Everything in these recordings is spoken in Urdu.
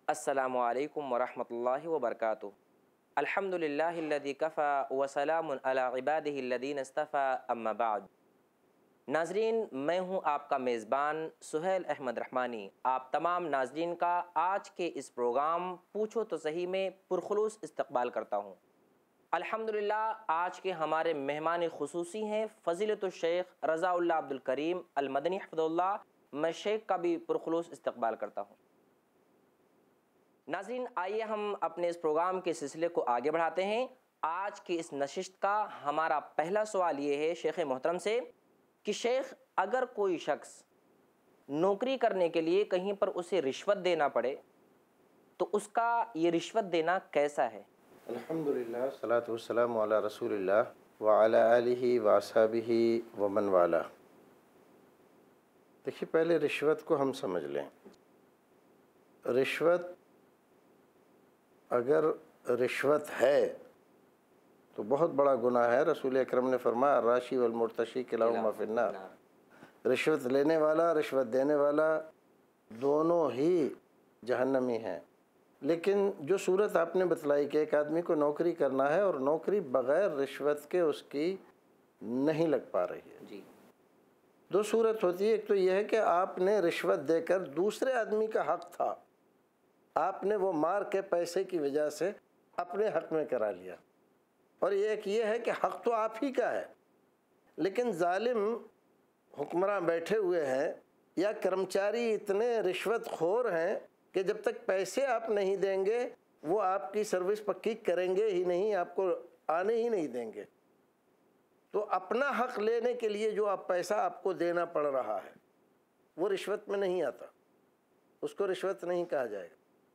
السلام علیکم ورحمۃ اللہ وبرکاتہ۔ الحمدللہ الذی کفا وسلام علی عبادہ الذین اصطفیٰ اما بعد۔ ناظرین، میں ہوں آپ کا میزبان سہیل احمد رحمانی، آپ تمام ناظرین کا آج کے اس پروگرام پوچھو تو صحیح میں پرخلوص استقبال کرتا ہوں۔ الحمدللہ آج کے ہمارے مہمان خصوصی ہیں فضیلت الشیخ رضا اللہ عبد الکریم المدنی حفظہ اللہ۔ میں شیخ کا بھی پرخلوص استقبال کرتا ہوں۔ ناظرین، آئیے ہم اپنے اس پروگرام کے سلسلے کو آگے بڑھاتے ہیں۔ آج کی اس نشست کا ہمارا پہلا سوال یہ ہے شیخ محترم سے کہ شیخ، اگر کوئی شخص نوکری کرنے کے لیے کہیں پر اسے رشوت دینا پڑے تو اس کا یہ رشوت دینا کیسا ہے؟ الحمدللہ والصلاۃ والسلام علی رسول اللہ وعلی آلہ واصحابہ ومن والا۔ دیکھیے، پہلے رشوت کو ہم سمجھ لیں۔ رشوت اگر رشوت ہے تو بہت بڑا گناہ ہے۔ رسول اکرم نے فرمایا الراشی والمرتشی کلاہما فی النار۔ رشوت لینے والا، رشوت دینے والا دونوں ہی جہنمی ہیں۔ لیکن جو صورت آپ نے بتلائی کہ ایک آدمی کو نوکری کرنا ہے اور نوکری بغیر رشوت کے اس کی نہیں لگ پا رہی ہے، جی، دو صورت ہوتی ہے۔ ایک تو یہ ہے کہ آپ نے رشوت دے کر دوسرے آدمی کا حق تھا، آپ نے وہ مار کے پیسے کی وجہ سے اپنے حق میں کرا لیا، اور ایک یہ ہے کہ حق تو آپ ہی کا ہے لیکن ظالم حکمراں بیٹھے ہوئے ہیں یا کرمچاری اتنے رشوت خور ہیں کہ جب تک پیسے آپ نہیں دیں گے وہ آپ کی سروس پکی کریں گے ہی نہیں، آپ کو آنے ہی نہیں دیں گے۔ تو اپنا حق لینے کے لیے جو آپ پیسہ آپ کو دینا پڑ رہا ہے وہ رشوت میں نہیں آتا، اس کو رشوت نہیں کہا جائے گا۔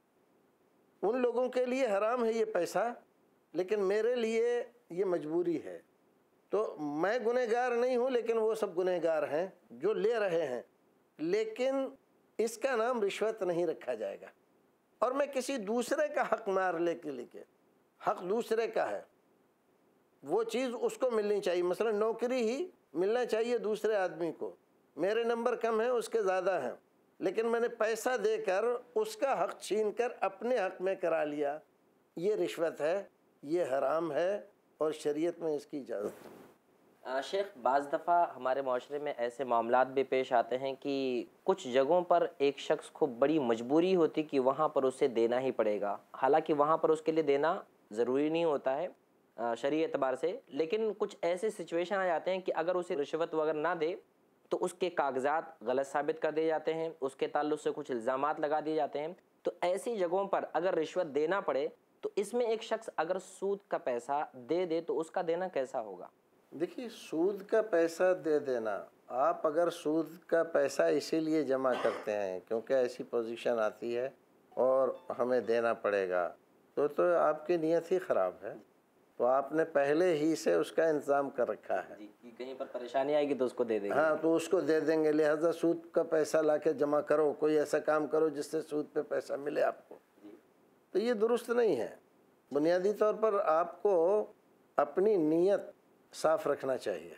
ان لوگوں کے لیے حرام ہے یہ پیسہ، لیکن میرے لیے یہ مجبوری ہے۔ تو میں گنہگار نہیں ہوں لیکن وہ سب گنہگار ہیں جو لے رہے ہیں، لیکن اس کا نام رشوت نہیں رکھا جائے گا۔ اور میں کسی دوسرے کا حق مار لے کے لیے، حق دوسرے کا ہے، وہ چیز اس کو ملنی چاہیے۔ مثلا نوکری ہی ملنا چاہیے دوسرے آدمی کو، میرے نمبر کم ہیں اس کے زیادہ ہیں، لیکن میں نے پیسہ دے کر اس کا حق چھین کر اپنے حق میں کرا لیا، یہ رشوت ہے، یہ حرام ہے اور شریعت میں اس کی اجازت نہیں۔ شیخ، بعض دفعہ ہمارے معاشرے میں ایسے معاملات بھی پیش آتے ہیں کہ کچھ جگہوں پر ایک شخص کو بڑی مجبوری ہوتی کہ وہاں پر اسے دینا ہی پڑے گا، حالانکہ وہاں پر اس کے لیے دینا ضروری نہیں ہوتا ہے شرعی اعتبار سے، لیکن کچھ ایسے سچویشن آ جاتے ہیں کہ اگر اسے رشوت وغیرہ نہ دے تو اس کے کاغذات غلط ثابت کر دیے جاتے ہیں، اس کے تعلق سے کچھ الزامات لگا دیے جاتے ہیں۔ تو ایسی جگہوں پر اگر رشوت دینا پڑے تو اس میں ایک شخص اگر سود کا پیسہ دے دے تو اس کا دینا کیسا ہوگا؟ دیکھیے، سود کا پیسہ دے دینا، آپ اگر سود کا پیسہ اسی لیے جمع کرتے ہیں کیونکہ ایسی پوزیشن آتی ہے اور ہمیں دینا پڑے گا، تو آپ کی نیت ہی خراب ہے، تو آپ نے پہلے ہی سے اس کا انتظام کر رکھا ہے۔ جی، کہیں پر پریشانی آئے گی تو اس کو دے دیں گے۔ ہاں، تو اس کو دے دیں گے، لہذا سود کا پیسہ لا کے جمع کرو، کوئی ایسا کام کرو جس سے سود پہ پیسہ ملے آپ کو، تو یہ درست نہیں ہے۔ بنیادی طور پر آپ کو اپنی نیت صاف رکھنا چاہیے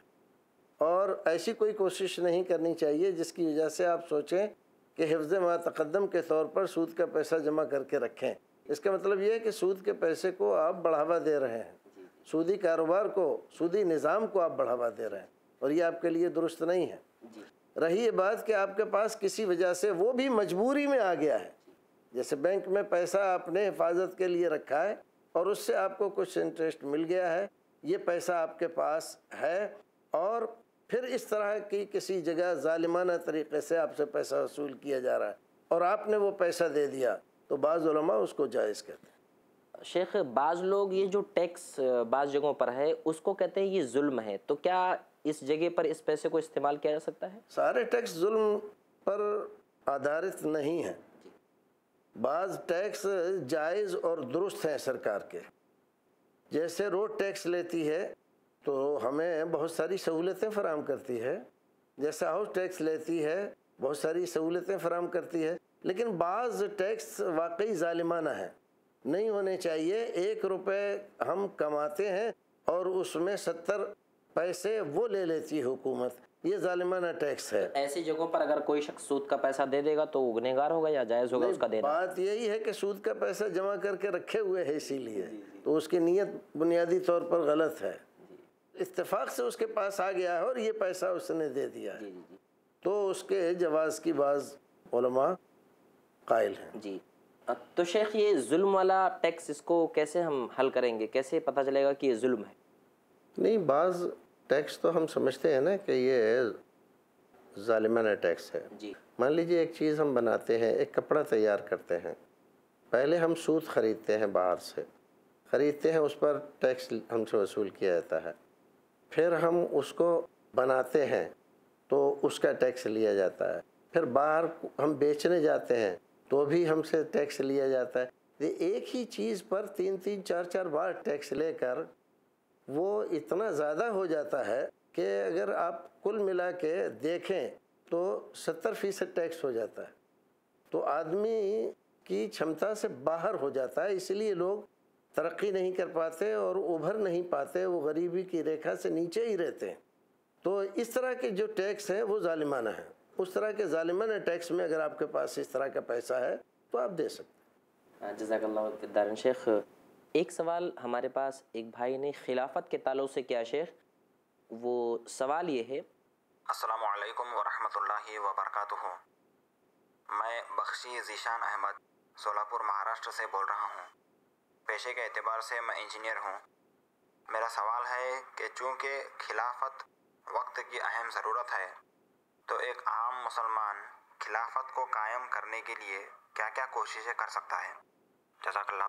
اور ایسی کوئی کوشش نہیں کرنی چاہیے جس کی وجہ سے آپ سوچیں کہ حفظ ما تقدم کے طور پر سود کا پیسہ جمع کر کے رکھیں۔ اس کا مطلب یہ ہے کہ سود کے پیسے کو آپ بڑھاوا دے رہے ہیں، سودی کاروبار کو، سودی نظام کو آپ بڑھاوا دے رہے ہیں، اور یہ آپ کے لیے درست نہیں ہے۔ رہی یہ بات کہ آپ کے پاس کسی وجہ سے وہ بھی مجبوری میں آ گیا ہے، جیسے بینک میں پیسہ آپ نے حفاظت کے لیے رکھا ہے اور اس سے آپ کو کچھ انٹرسٹ مل گیا ہے، یہ پیسہ آپ کے پاس ہے، اور پھر اس طرح کی کسی جگہ ظالمانہ طریقے سے آپ سے پیسہ وصول کیا جا رہا ہے اور آپ نے وہ پیسہ دے دیا، تو بعض علماء اس کو جائز کہتے ہیں۔ شیخ، بعض لوگ یہ جو ٹیکس بعض جگہوں پر ہے اس کو کہتے ہیں یہ ظلم ہے، تو کیا اس جگہ پر اس پیسے کو استعمال کیا جا سکتا ہے؟ سارے ٹیکس ظلم پر آدھارت نہیں ہیں، بعض ٹیکس جائز اور درست ہیں سرکار کے۔ جیسے روڈ ٹیکس لیتی ہے تو ہمیں بہت ساری سہولتیں فراہم کرتی ہے، جیسے ہاؤس ٹیکس لیتی ہے بہت ساری سہولتیں فراہم کرتی ہے، لیکن بعض ٹیکس واقعی ظالمانہ ہیں، نہیں ہونے چاہیے۔ 1 روپے ہم کماتے ہیں اور اس میں 70 پیسے وہ لے لیتی ہے حکومت، یہ ظالمانہ ٹیکس ہے۔ ایسی جگہوں پر اگر کوئی شخص سود کا پیسہ دے دے گا تو وہ گنہگار ہوگا یا جائز ہوگا اس کا دینا؟ بات یہی ہے کہ سود کا پیسہ جمع کر کے رکھے ہوئے ہے، اسی لیے تو اس کی نیت بنیادی طور پر غلط ہے، اتفاق سے اس کے پاس آ گیا ہے اور یہ پیسہ اس نے دے دیا ہے، تو اس کے جواز کی بعض علماء قائل ہیں۔ جی، تو شیخ یہ ظلم والا ٹیکس اس کو کیسے ہم حل کریں گے؟ کیسے پتہ چلے گا کہ یہ ظلم ہے؟ نہیں، بعض ٹیکس تو ہم سمجھتے ہیں نا کہ یہ ظالمانہ ٹیکس ہے۔ جی، مان لیجیے ایک چیز ہم بناتے ہیں، ایک کپڑا تیار کرتے ہیں، پہلے ہم سوت خریدتے ہیں، باہر سے خریدتے ہیں، اس پر ٹیکس ہم سے وصول کیا جاتا ہے، پھر ہم اس کو بناتے ہیں تو اس کا ٹیکس لیا جاتا ہے، پھر باہر ہم بیچنے جاتے ہیں تو بھی ہم سے ٹیکس لیا جاتا ہے۔ یہ ایک ہی چیز پر 3-4 بار ٹیکس لے کر وہ اتنا زیادہ ہو جاتا ہے کہ اگر آپ کل ملا کے دیکھیں تو 70% ٹیکس ہو جاتا ہے، تو آدمی کی چھمتا سے باہر ہو جاتا ہے، اس لیے لوگ ترقی نہیں کر پاتے اور ابھر نہیں پاتے، وہ غریبی کی ریکھا سے نیچے ہی رہتے ہیں۔ تو اس طرح کے جو ٹیکس ہیں وہ ظالمانہ ہیں، اس طرح کے ظالمانہ ٹیکس میں اگر آپ کے پاس اس طرح کا پیسہ ہے تو آپ دے سکتے ہیں۔ جزاک اللہ دارن شیخ، ایک سوال ہمارے پاس ایک بھائی نے خلافت کے تعلق سے کیا شیخ، وہ سوال یہ ہے: السلام علیکم ورحمۃ اللہ وبرکاتہ۔ میں بخشی ذیشان احمد سولاپور مہاراشٹر سے بول رہا ہوں۔ پیشے کے اعتبار سے میں انجینئر ہوں۔ میرا سوال ہے کہ چونکہ خلافت وقت کی اہم ضرورت ہے تو ایک عام مسلمان خلافت کو قائم کرنے کے لیے کیا کیا کوششیں کر سکتا ہے؟ جزاک اللہ۔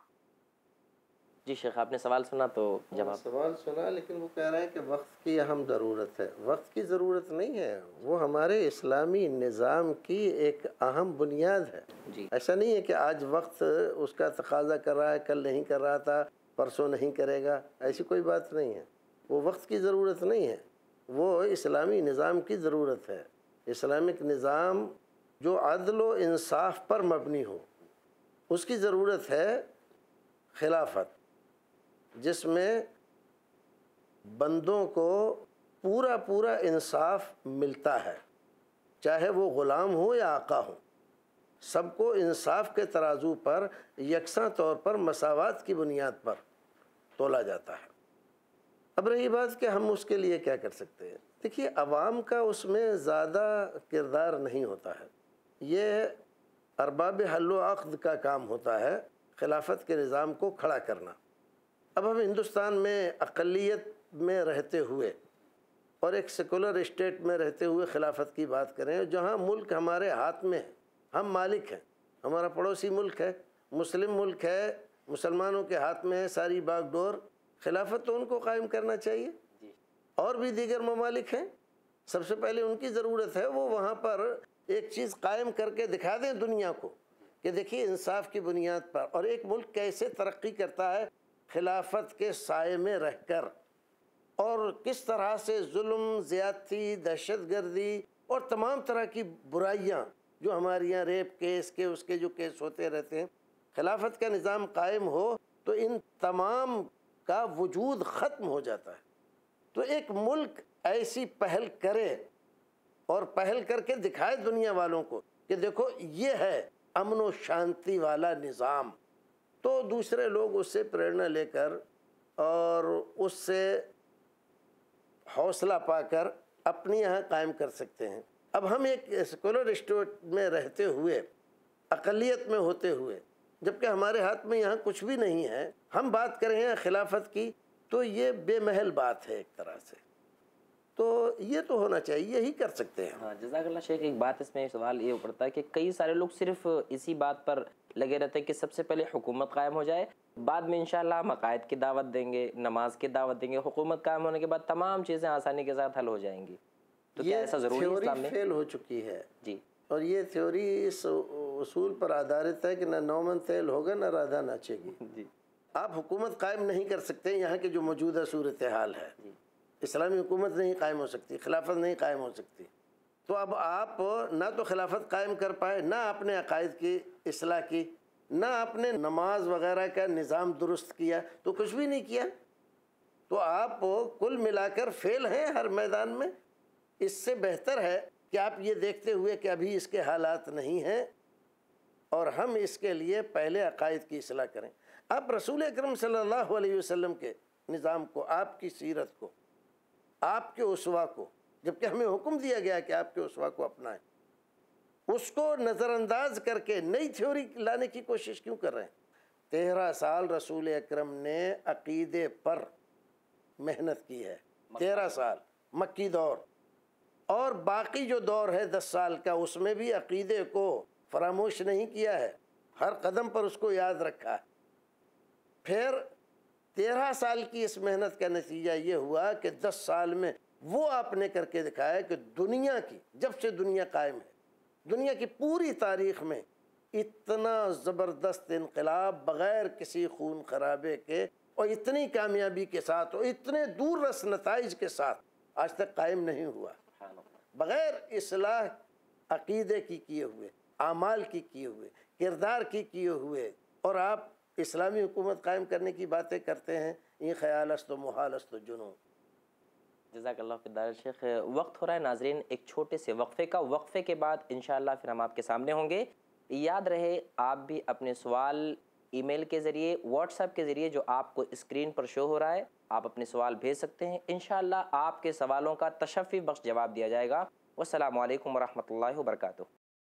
جی شیخ، آپ نے سوال سنا تو جواب۔ سوال سنا، لیکن وہ کہہ رہے ہیں کہ وقت کی اہم ضرورت ہے۔ وقت کی ضرورت نہیں ہے، وہ ہمارے اسلامی نظام کی ایک اہم بنیاد ہے۔ جی، ایسا نہیں ہے کہ آج وقت اس کا تقاضا کر رہا ہے، کل نہیں کر رہا تھا، پرسوں نہیں کرے گا، ایسی کوئی بات نہیں ہے۔ وہ وقت کی ضرورت نہیں ہے، وہ اسلامی نظام کی ضرورت ہے۔ اسلامک نظام جو عدل و انصاف پر مبنی ہو، اس کی ضرورت ہے۔ خلافت جس میں بندوں کو پورا انصاف ملتا ہے، چاہے وہ غلام ہو یا آقا ہو، سب کو انصاف کے ترازو پر یکساں طور پر مساوات کی بنیاد پر تولا جاتا ہے۔ اب رہی بات کہ ہم اس کے لیے کیا کر سکتے ہیں، دیکھیے عوام کا اس میں زیادہ کردار نہیں ہوتا ہے، یہ ارباب حل و عقد کا کام ہوتا ہے، خلافت کے نظام کو کھڑا کرنا۔ اب ہم ہندوستان میں اقلیت میں رہتے ہوئے اور ایک سیکولر اسٹیٹ میں رہتے ہوئے خلافت کی بات کریں، جہاں ملک ہمارے ہاتھ میں ہے، ہم مالک ہیں، ہمارا پڑوسی ملک ہے، مسلم ملک ہے، مسلمانوں کے ہاتھ میں ہے ساری باغ ڈور، خلافت تو ان کو قائم کرنا چاہیے۔ اور بھی دیگر ممالک ہیں، سب سے پہلے ان کی ضرورت ہے وہ وہاں پر ایک چیز قائم کر کے دکھا دیں دنیا کو کہ دیکھیے انصاف کی بنیاد پر، اور ایک ملک کیسے ترقی کرتا ہے خلافت کے سائے میں رہ کر، اور کس طرح سے ظلم، زیادتی، دہشت گردی اور تمام طرح کی برائیاں جو ہمارے یہاں ریپ کیس کے اس کے جو کیس ہوتے رہتے ہیں، خلافت کا نظام قائم ہو تو ان تمام کا وجود ختم ہو جاتا ہے۔ تو ایک ملک ایسی پہل کرے اور پہل کر کے دکھائے دنیا والوں کو کہ دیکھو یہ ہے امن و شانتی والا نظام، تو دوسرے لوگ اس سے پریرنا لے کر اور اس سے حوصلہ پا کر اپنی یہاں قائم کر سکتے ہیں۔ اب ہم ایک سیکولر اسٹیٹ میں رہتے ہوئے، اقلیت میں ہوتے ہوئے، جبکہ ہمارے ہاتھ میں یہاں کچھ بھی نہیں ہے، ہم بات کر رہے ہیں خلافت کی، تو یہ بے محل بات ہے ایک طرح سے، تو یہ تو ہونا چاہیے، یہی کر سکتے ہیں۔ ہاں جزاک اللہ شیخ، ایک بات اس میں سوال یہ پڑتا ہے کہ کئی سارے لوگ صرف اسی بات پر لگے رہتے ہیں کہ سب سے پہلے حکومت قائم ہو جائے، بعد میں انشاءاللہ ہم عقائد کی دعوت دیں گے، نماز کی دعوت دیں گے، حکومت قائم ہونے کے بعد تمام چیزیں آسانی کے ساتھ حل ہو جائیں گی۔ تو کیا ایسا ضروری ہے اسلام میں؟ فیل ہو چکی ہے جی، اور یہ تھیوری اس اصول پر آدھارت ہے کہ نہ نومن تیل ہوگا نہ رادھا ناچے گی۔ جی، آپ حکومت قائم نہیں کر سکتے یہاں کی جو موجودہ صورتحال ہے، اسلامی حکومت نہیں قائم ہو سکتی، خلافت نہیں قائم ہو سکتی، تو اب آپ نہ تو خلافت قائم کر پائے، نہ اپنے عقائد کی اصلاح کی، نہ اپنے نماز وغیرہ کا نظام درست کیا، تو کچھ بھی نہیں کیا، تو آپ کل ملا کر فیل ہیں ہر میدان میں۔ اس سے بہتر ہے کہ آپ یہ دیکھتے ہوئے کہ ابھی اس کے حالات نہیں ہیں اور ہم اس کے لیے پہلے عقائد کی اصلاح کریں۔ آپ رسول اکرم صلی اللہ علیہ وسلم کے نظام کو، آپ کی سیرت کو، آپ کے اسوہ کو، جبکہ ہمیں حکم دیا گیا کہ آپ کے اسوہ کو اپنائیں، اس کو نظر انداز کر کے نئی تھیوری لانے کی کوشش کیوں کر رہے ہیں؟ 13 سال رسول اکرم نے عقیدے پر محنت کی ہے، 13 سال مکی دور، اور باقی جو دور ہے 10 سال کا، اس میں بھی عقیدے کو فراموش نہیں کیا ہے، ہر قدم پر اس کو یاد رکھا ہے۔ پھر 13 سال کی اس محنت کا نتیجہ یہ ہوا کہ 10 سال میں وہ آپ نے کر کے دکھایا کہ دنیا کی، جب سے دنیا قائم ہے، دنیا کی پوری تاریخ میں اتنا زبردست انقلاب بغیر کسی خون خرابے کے اور اتنی کامیابی کے ساتھ اور اتنے دور رس نتائج کے ساتھ آج تک قائم نہیں ہوا، بغیر اصلاح عقیدے کی کیے ہوئے، اعمال کی کیے ہوئے، کردار کی کیے ہوئے، اور آپ اسلامی حکومت قائم کرنے کی باتیں کرتے ہیں۔ یہ خیال است و محال است و جنون۔ جزاک اللہ فی الدار شیخ۔ وقت ہو رہا ہے ناظرین ایک چھوٹے سے وقفے کا، وقفے کے بعد انشاءاللہ پھر ہم آپ کے سامنے ہوں گے۔ یاد رہے آپ بھی اپنے سوال ای میل کے ذریعے، واٹس ایپ کے ذریعے جو آپ کو اسکرین پر شو ہو رہا ہے، آپ اپنے سوال بھیج سکتے ہیں، انشاءاللہ آپ کے سوالوں کا تشفی بخش جواب دیا جائے گا۔ والسلام علیکم ورحمۃ اللہ وبرکاتہ۔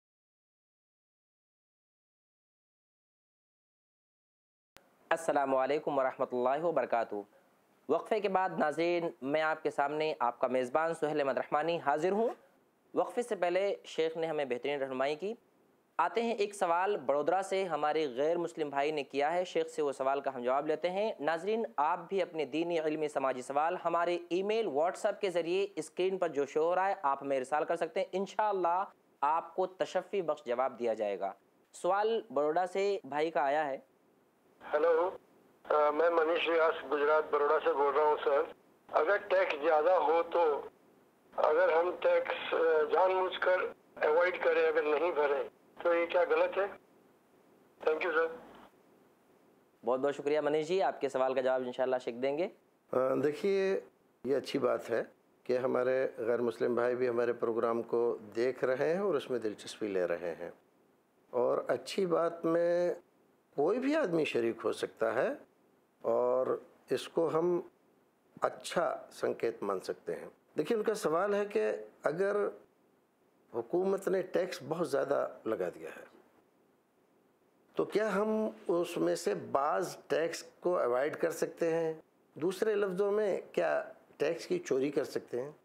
السلام علیکم ورحمۃ اللہ وبرکاتہ۔ وقفے کے بعد ناظرین میں آپ کے سامنے آپ کا میزبان سہیل احمد رحمانی حاضر ہوں۔ وقفے سے پہلے شیخ نے ہمیں بہترین رہنمائی کی۔ آتے ہیں ایک سوال بڑودرا سے ہمارے غیر مسلم بھائی نے کیا ہے، شیخ سے وہ سوال کا ہم جواب لیتے ہیں۔ ناظرین آپ بھی اپنے دینی، علمی، سماجی سوال ہمارے ای میل، واٹس ایپ کے ذریعے اسکرین پر جو شو ہو رہا ہے آپ ہمیں ارسال کر سکتے ہیں، انشاءاللہ آپ کو تشفی بخش جواب دیا جائے گا۔ سوال بڑودرا سے بھائی کا آیا ہے۔ ہیلو، میں منیش ریاض گجرات بروڑا سے بول رہا ہوں سر۔ اگر ٹیکس زیادہ ہو تو اگر ہم ٹیکس جان بوجھ کر اوائڈ کریں، اگر نہیں بھریں تو یہ کیا غلط ہے؟ Thank you sir. بہت بہت شکریہ منیش جی، آپ کے سوال کا جواب انشاءاللہ شیخ دیں گے۔ دیکھیے یہ اچھی بات ہے کہ ہمارے غیر مسلم بھائی بھی ہمارے پروگرام کو دیکھ رہے ہیں اور اس میں دلچسپی لے رہے ہیں، اور اچھی بات میں کوئی بھی آدمی شریک ہو سکتا ہے اور اس کو ہم اچھا سنکیت مان سکتے ہیں۔ دیکھیے ان کا سوال ہے کہ اگر حکومت نے ٹیکس بہت زیادہ لگا دیا ہے تو کیا ہم اس میں سے بعض ٹیکس کو اوائڈ کر سکتے ہیں؟ دوسرے لفظوں میں کیا ٹیکس کی چوری کر سکتے ہیں؟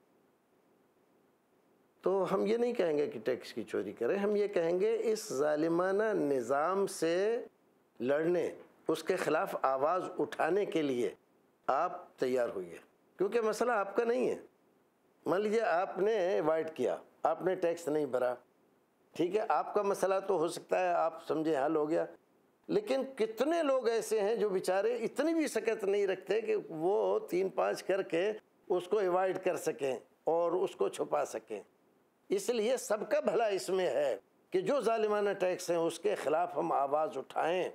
تو ہم یہ نہیں کہیں گے کہ ٹیکس کی چوری کریں، ہم یہ کہیں گے اس ظالمانہ نظام سے لڑنے، اس کے خلاف آواز اٹھانے کے لیے آپ تیار ہوئیے، کیونکہ مسئلہ آپ کا نہیں ہے۔ مان لیجیے آپ نے اوائڈ کیا، آپ نے ٹیکس نہیں بھرا، ٹھیک ہے، آپ کا مسئلہ تو ہو سکتا ہے آپ سمجھے حل ہو گیا، لیکن کتنے لوگ ایسے ہیں جو بیچارے اتنی بھی سکت نہیں رکھتے کہ وہ 3-5 کر کے اس کو اوائڈ کر سکیں اور اس کو چھپا سکیں۔ اس لیے سب کا بھلا اس میں ہے کہ جو ظالمانہ ٹیکس ہیں اس کے خلاف ہم آواز اٹھائیں،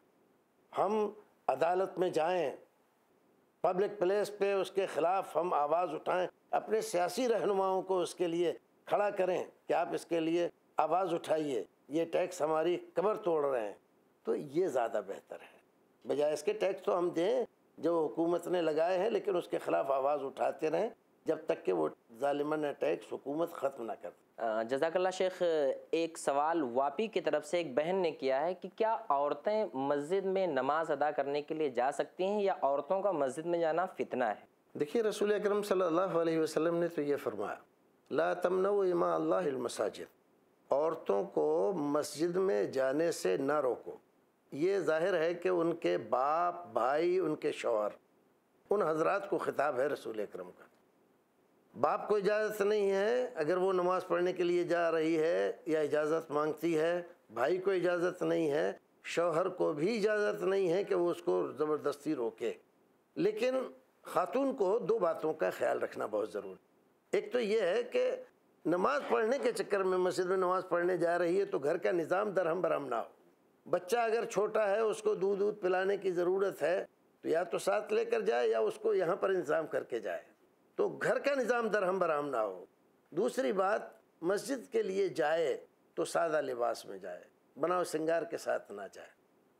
ہم عدالت میں جائیں، پبلک پلیس پہ اس کے خلاف ہم آواز اٹھائیں، اپنے سیاسی رہنماؤں کو اس کے لیے کھڑا کریں کہ آپ اس کے لیے آواز اٹھائیے، یہ ٹیکس ہماری کمر توڑ رہے ہیں، تو یہ زیادہ بہتر ہے بجائے اس کے ٹیکس تو ہم دیں جو حکومت نے لگائے ہیں، لیکن اس کے خلاف آواز اٹھاتے رہیں جب تک کہ وہ ظالمانہ ٹیکس حکومت ختم نہ کر۔ جزاک اللہ شیخ۔ ایک سوال واپی کی طرف سے ایک بہن نے کیا ہے کہ کیا عورتیں مسجد میں نماز ادا کرنے کے لیے جا سکتی ہیں یا عورتوں کا مسجد میں جانا فتنہ ہے؟ دیکھیے رسول اکرم صلی اللہ علیہ وسلم نے تو یہ فرمایا لا تمنعوا اماء اللہ المساجد، عورتوں کو مسجد میں جانے سے نہ روکو۔ یہ ظاہر ہے کہ ان کے باپ، بھائی، ان کے شوہر، ان حضرات کو خطاب ہے رسول اکرم کا۔ باپ کو اجازت نہیں ہے اگر وہ نماز پڑھنے کے لیے جا رہی ہے یا اجازت مانگتی ہے، بھائی کو اجازت نہیں ہے، شوہر کو بھی اجازت نہیں ہے کہ وہ اس کو زبردستی روکے۔ لیکن خاتون کو 2 باتوں کا خیال رکھنا بہت ضروری۔ ایک تو یہ ہے کہ نماز پڑھنے کے چکر میں مسجد میں نماز پڑھنے جا رہی ہے تو گھر کا نظام درہم برہم نہ ہو۔ بچہ اگر چھوٹا ہے اس کو دودھ پلانے کی ضرورت ہے تو یا تو ساتھ لے کر جائے یا اس کو یہاں پر انتظام کر کے جائے، تو گھر کا نظام درہم برہم نہ ہو۔ دوسری بات مسجد کے لیے جائے تو سادہ لباس میں جائے، بناؤ سنگار کے ساتھ نہ جائے،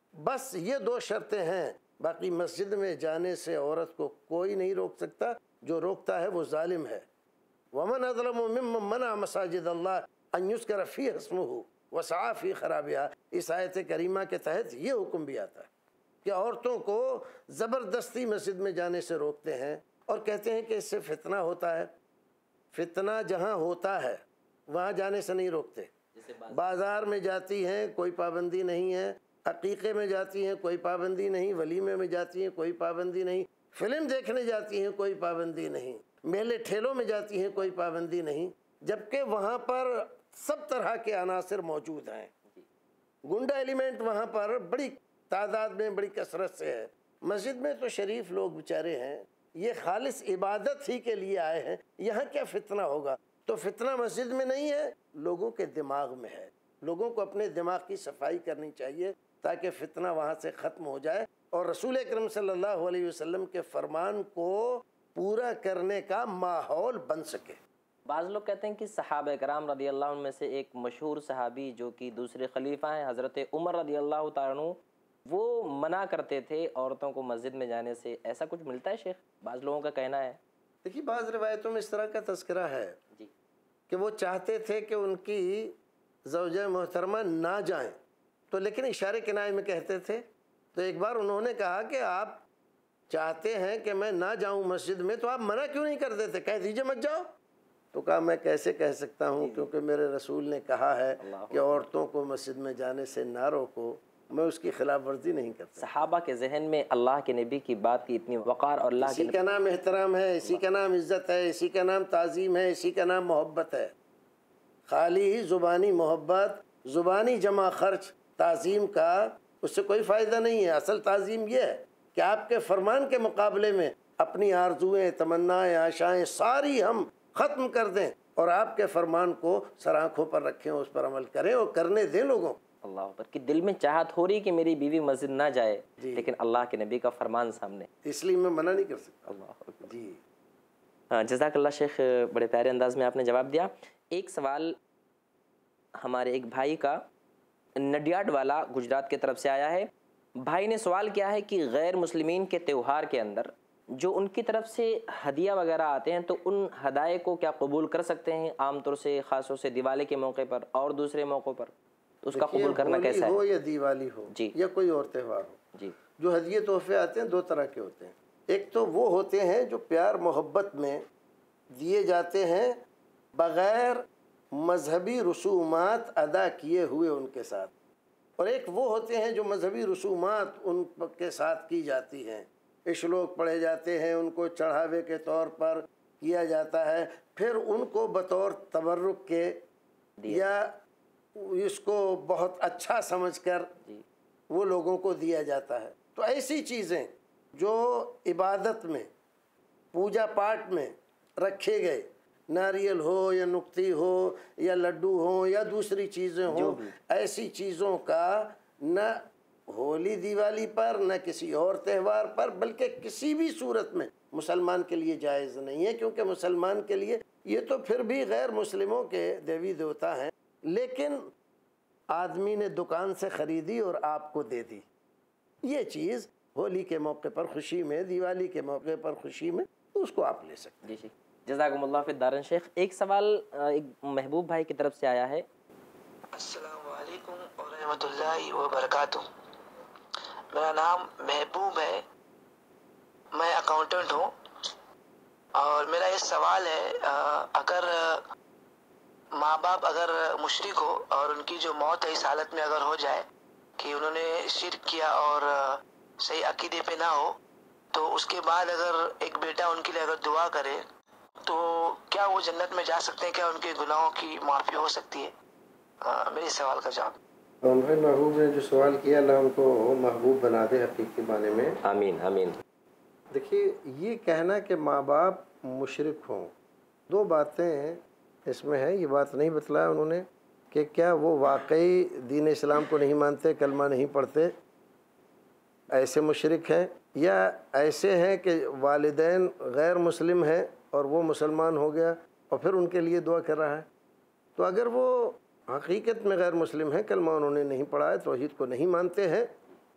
بس یہ دو شرطیں ہیں۔ باقی مسجد میں جانے سے عورت کو کوئی نہیں روک سکتا، جو روکتا ہے وہ ظالم ہے۔ وَمَنْ أَظْلَمُ مِمَّنْ مَنَعَ مَسَاجِدَ اللَّهِ أَنْ يُذْكَرَ فِيهَا اسْمُهُ وَسَعَىٰ فِي خَرَابِهَا۔ اس آیت کریمہ کے تحت یہ حکم بھی آتا ہے کہ عورتوں کو زبردستی مسجد میں جانے سے روکتے ہیں اور کہتے ہیں کہ اس سے فتنہ ہوتا ہے۔ فتنہ جہاں ہوتا ہے وہاں جانے سے نہیں روکتے۔ بازار میں جاتی ہیں کوئی پابندی نہیں ہے، عقیقے میں جاتی ہیں کوئی پابندی نہیں، ولیمے میں جاتی ہیں کوئی پابندی نہیں، فلم دیکھنے جاتی ہیں کوئی پابندی نہیں، میلے ٹھیلوں میں جاتی ہیں کوئی پابندی نہیں، جبکہ وہاں پر سب طرح کے عناصر موجود ہیں۔ گنڈا ایلیمنٹ وہاں پر بڑی تعداد میں بڑی کثرت سے ہے۔ مسجد میں تو شریف لوگ بیچارے ہیں، یہ خالص عبادت ہی کے لیے آئے ہیں، یہاں کیا فتنہ ہوگا؟ تو فتنہ مسجد میں نہیں ہے، لوگوں کے دماغ میں ہے۔ لوگوں کو اپنے دماغ کی صفائی کرنی چاہیے تاکہ فتنہ وہاں سے ختم ہو جائے اور رسول اکرم صلی اللہ علیہ وسلم کے فرمان کو پورا کرنے کا ماحول بن سکے۔ بعض لوگ کہتے ہیں کہ صحابہ کرام رضی اللہ عنہ میں سے ایک مشہور صحابی جو کہ دوسرے خلیفہ ہیں حضرت عمر رضی اللہ تعالیٰ عنہ، وہ منع کرتے تھے عورتوں کو مسجد میں جانے سے، ایسا کچھ ملتا ہے شیخ؟ بعض لوگوں کا کہنا ہے۔ دیکھیے بعض روایتوں میں اس طرح کا تذکرہ ہے جی کہ وہ چاہتے تھے کہ ان کی زوجہ محترمہ نہ جائیں، تو لیکن اشارے کنائے میں کہتے تھے۔ تو ایک بار انہوں نے کہا کہ آپ چاہتے ہیں کہ میں نہ جاؤں مسجد میں تو آپ منع کیوں نہیں کر دیتے، کہہ دیجئے مت جاؤ۔ تو کہا میں کیسے کہہ سکتا ہوں، کیونکہ میرے رسول نے کہا ہے کہ عورتوں کو مسجد میں جانے سے نہ روکو، میں اس کی خلاف ورزی نہیں کرتا۔ صحابہ کے ذہن میں اللہ کے نبی کی بات کی اتنی وقار اور اللہ اسی کا نام احترام ہے، اسی کا نام عزت ہے، اسی کا نام تعظیم ہے، اسی کا نام محبت ہے۔ خالی زبانی محبت، زبانی جمع خرچ تعظیم کا اس سے کوئی فائدہ نہیں ہے۔ اصل تعظیم یہ ہے کہ آپ کے فرمان کے مقابلے میں اپنی آرزوئیں، تمنائیں، آشائیں ساری ہم ختم کر دیں اور آپ کے فرمان کو سر آنکھوں پر رکھیں، اس پر عمل کریں اور کرنے دیں لوگوں۔ اللہ اکبر، کہ دل میں چاہت ہو رہی کہ میری بیوی مسجد نہ جائے، لیکن اللہ کے نبی کا فرمان سامنے، اس لیے میں منع نہیں کر سکتا۔ اللہ اکبر۔ جی جزاک اللہ شیخ، بڑے پیارے انداز میں آپ نے جواب دیا۔ ایک سوال ہمارے ایک بھائی کا نڈیاڈ والا گجرات کی طرف سے آیا ہے۔ بھائی نے سوال کیا ہے کہ غیر مسلمین کے تہوار کے اندر جو ان کی طرف سے ہدیہ وغیرہ آتے ہیں تو ان ہدایے کو کیا قبول کر سکتے ہیں؟ عام طور سے خاص طور سے دیوالی کے موقع پر اور دوسرے موقعوں پر اس کا قبول کرنا کیسا ہے؟ ہو یا دیوالی ہو جی یا کوئی اور تہوار ہو، جی جو ہدیے تحفے آتے ہیں دو طرح کے ہوتے ہیں۔ ایک تو وہ ہوتے ہیں جو پیار محبت میں دیے جاتے ہیں بغیر مذہبی رسومات ادا کیے ہوئے ان کے ساتھ، اور ایک وہ ہوتے ہیں جو مذہبی رسومات ان کے ساتھ کی جاتی ہیں، اشلوک پڑھے جاتے ہیں، ان کو چڑھاوے کے طور پر کیا جاتا ہے، پھر ان کو بطور تبرک کے یا اس کو بہت اچھا سمجھ کر وہ لوگوں کو دیا جاتا ہے۔ تو ایسی چیزیں جو عبادت میں، پوجا پاٹ میں رکھے گئے، ناریل ہو یا نقطی ہو یا لڈو ہو یا دوسری چیزیں ہوں، ایسی چیزوں کا نہ ہولی دیوالی پر نہ کسی اور تہوار پر بلکہ کسی بھی صورت میں مسلمان کے لیے جائز نہیں ہے، کیونکہ مسلمان کے لیے یہ تو پھر بھی غیر مسلموں کے دیوی دیوتا ہیں، لیکن آدمی نے دکان سے خریدی اور آپ کو دے دی، یہ چیز ہولی کے موقع پر خوشی میں، دیوالی کے موقع پر خوشی میں، تو اس کو آپ لے سکتے ہیں۔ جی جزاکم اللہ فی الدارین شیخ۔ ایک سوال ایک محبوب بھائی کی طرف سے آیا ہے۔ السلام علیکم ورحمۃ اللہ وبرکاتہ۔ میرا نام محبوب ہے، میں اکاؤنٹنٹ ہوں، اور میرا یہ سوال ہے، اگر ماں باپ اگر مشرک ہو اور ان کی جو موت ہے اس حالت میں اگر ہو جائے کہ انہوں نے شرک کیا اور صحیح عقیدے پہ نہ ہو، تو اس کے بعد اگر ایک بیٹا ان کے لیے اگر دعا کرے تو کیا وہ جنت میں جا سکتے ہیں؟ کیا ان کے گناہوں کی معافی ہو سکتی ہے؟ میرے سوال کا جواب۔ ہمارے محبوب نے جو سوال کیا، اللہ ان کو محبوب بنا دے حقیقی معنی میں، آمین آمین۔ دیکھیے یہ کہنا کہ ماں باپ مشرک ہوں، دو باتیں اس میں ہیں، یہ بات نہیں بتلایا انہوں نے کہ کیا وہ واقعی دین اسلام کو نہیں مانتے، کلمہ نہیں پڑھتے، ایسے مشرک ہیں، یا ایسے ہیں کہ والدین غیر مسلم ہیں اور وہ مسلمان ہو گیا، اور پھر ان کے لیے دعا کر رہا ہے، تو اگر وہ حقیقت میں غیر مسلم ہیں، کلمہ انہوں نے نہیں پڑھا ہے، توحید کو نہیں مانتے ہیں،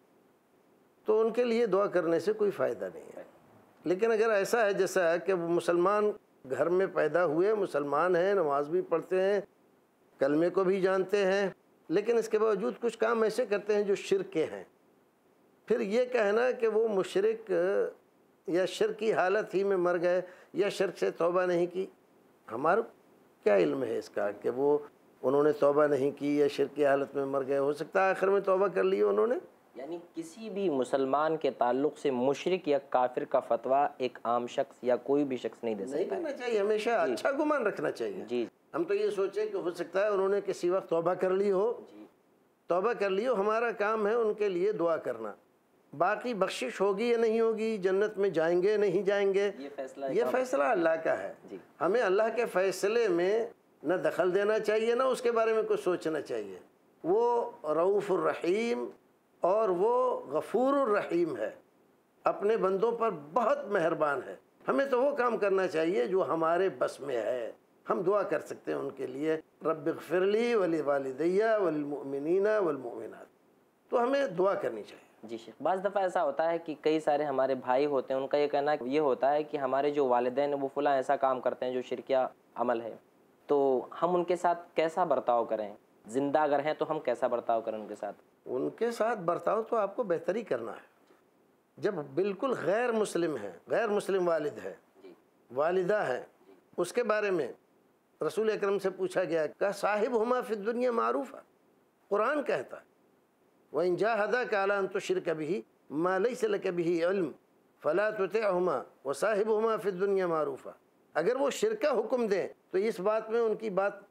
تو ان کے لیے دعا کرنے سے کوئی فائدہ نہیں ہے۔ لیکن اگر ایسا ہے جیسا ہے کہ وہ مسلمان گھر میں پیدا ہوئے، مسلمان ہیں، نماز بھی پڑھتے ہیں، کلمے کو بھی جانتے ہیں، لیکن اس کے باوجود کچھ کام ایسے کرتے ہیں جو شرک کے ہیں، پھر یہ کہنا کہ وہ مشرک یا شرک کی حالت ہی میں مر گئے یا شرک سے توبہ نہیں کی، ہمارا کیا علم ہے اس کا کہ وہ انہوں نے توبہ نہیں کی یا شرک کی حالت میں مر گئے؟ ہو سکتا ہے آخر میں توبہ کر لی انہوں نے۔ یعنی کسی بھی مسلمان کے تعلق سے مشرک یا کافر کا فتویٰ ایک عام شخص یا کوئی بھی شخص نہیں دے نہیں سکتا کرنا چاہیے، ہمیشہ اچھا گمان رکھنا چاہیے۔ جی ہم تو یہ سوچیں کہ ہو سکتا ہے انہوں نے کسی وقت توبہ کر لی ہو، توبہ کر لی ہو، ہمارا کام ہے ان کے لیے دعا کرنا، باقی بخشش ہوگی یا نہیں ہوگی، جنت میں جائیں گے نہیں جائیں گے، یہ فیصلہ اللہ کا ہے۔ ہمیں اللہ کے فیصلے میں نہ دخل دینا چاہیے، نہ اس کے بارے میں کچھ سوچنا چاہیے۔ وہ رؤوف الرحیم اور وہ غفور الرحیم ہے، اپنے بندوں پر بہت مہربان ہے۔ ہمیں تو وہ کام کرنا چاہیے جو ہمارے بس میں ہے، ہم دعا کر سکتے ہیں ان کے لیے، رب اغفر لی ولوالدی وللمؤمنین والمؤمنات، تو ہمیں دعا کرنی چاہیے۔ جی شیخ، بعض دفعہ ایسا ہوتا ہے کہ کئی سارے ہمارے بھائی ہوتے ہیں، ان کا یہ کہنا یہ ہوتا ہے کہ ہمارے جو والدین ہیں وہ فلاں ایسا کام کرتے ہیں جو شرکیہ عمل ہے، تو ہم ان کے ساتھ کیسا برتاؤ کریں؟ زندہ اگر ہیں تو ہم کیسا برتاؤ کریں ان کے ساتھ؟ ان کے ساتھ برتاؤ تو آپ کو بہتری کرنا ہے۔ جب بالکل غیر مسلم ہے، غیر مسلم والد ہے، والدہ ہے، اس کے بارے میں رسول اکرم سے پوچھا گیا کہ صاحبہما فی الدنیا معروف ہے، قرآن کہتا ہے وَإِن جَاهَدَاكَ عَلَىٰ أَن تُشْرِكَ بِهِ مَا لَيْسَ لَكَ بِهِ عِلْمٌ فَلَا تُطِعْهُمَا وَصَاحِبْهُمَا فِي الدُّنْيَا مَعْرُوفًا، اگر وہ شرک کا حکم دیں تو اس بات میں ان کی بات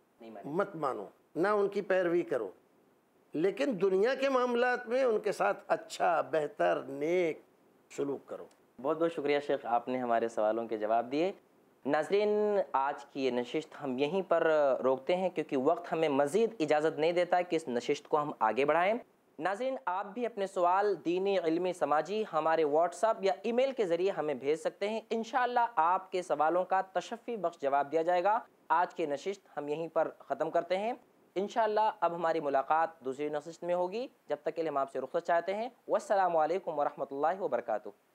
مت مانو، نہ ان کی پیروی کرو، لیکن دنیا کے معاملات میں ان کے ساتھ اچھا، بہتر، نیک سلوک کرو۔ بہت بہت شکریہ شیخ، آپ نے ہمارے سوالوں کے جواب دیے۔ ناظرین، آج کی یہ نشست ہم یہیں پر روکتے ہیں کیونکہ وقت ہمیں مزید اجازت نہیں دیتا کہ اس نشست کو ہم آگے بڑھائیں۔ ناظرین، آپ بھی اپنے سوال دینی، علمی، سماجی ہمارے واٹس ایپ یا ای میل کے ذریعے ہمیں بھیج سکتے ہیں، انشاءاللہ آپ کے سوالوں کا تشفی بخش جواب دیا جائے گا۔ آج کی نشست ہم یہیں پر ختم کرتے ہیں، انشاءاللہ اب ہماری ملاقات دوسری نشست میں ہوگی۔ جب تک کے لیے ہم آپ سے رخصت چاہتے ہیں۔ والسلام علیکم ورحمۃ اللہ وبرکاتہ۔